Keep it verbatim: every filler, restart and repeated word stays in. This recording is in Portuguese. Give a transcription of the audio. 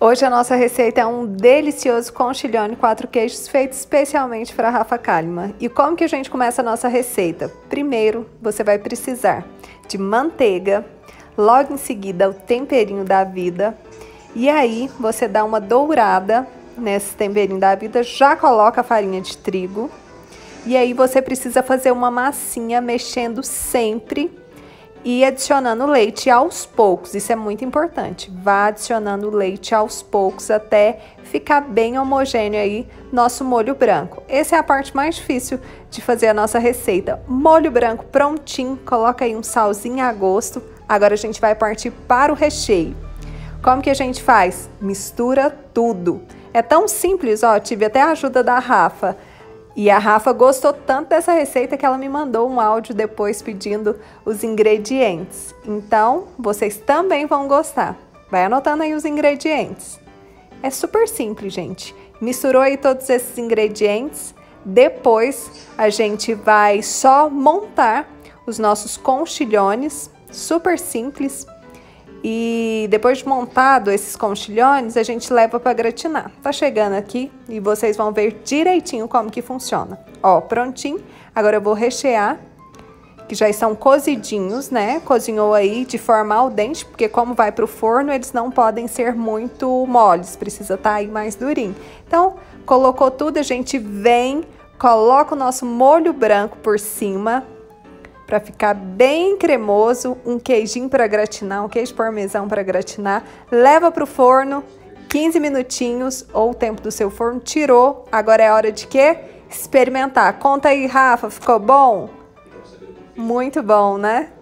Hoje a nossa receita é um delicioso conchilhone quatro queijos feito especialmente para a Rafa Kalimann. E como que a gente começa a nossa receita? Primeiro, você vai precisar de manteiga, logo em seguida o temperinho da vida. E aí você dá uma dourada nesse temperinho da vida, já coloca a farinha de trigo. E aí você precisa fazer uma massinha mexendo sempre e adicionando leite aos poucos, isso é muito importante. Vá adicionando leite aos poucos até ficar bem homogêneo aí nosso molho branco. Essa é a parte mais difícil de fazer a nossa receita. Molho branco prontinho, coloca aí um salzinho a gosto. Agora a gente vai partir para o recheio. Como que a gente faz? Mistura tudo. É tão simples, ó, tive até a ajuda da Rafa. E a Rafa gostou tanto dessa receita que ela me mandou um áudio depois pedindo os ingredientes. Então, vocês também vão gostar. Vai anotando aí os ingredientes. É super simples, gente. Misturou aí todos esses ingredientes. Depois, a gente vai só montar os nossos conchilhones. Super simples. E depois de montado esses conchilhones, a gente leva para gratinar. Tá chegando aqui e vocês vão ver direitinho como que funciona. Ó, prontinho. Agora eu vou rechear, que já estão cozidinhos, né? Cozinhou aí de forma al dente, porque como vai pro forno, eles não podem ser muito moles. Precisa estar aí mais durinho. Então, colocou tudo, a gente vem, coloca o nosso molho branco por cima, para ficar bem cremoso, um queijinho para gratinar, um queijo parmesão para gratinar, leva para o forno, quinze minutinhos ou o tempo do seu forno, tirou, agora é hora de quê? Experimentar. Conta aí, Rafa, ficou bom? Muito bom, né?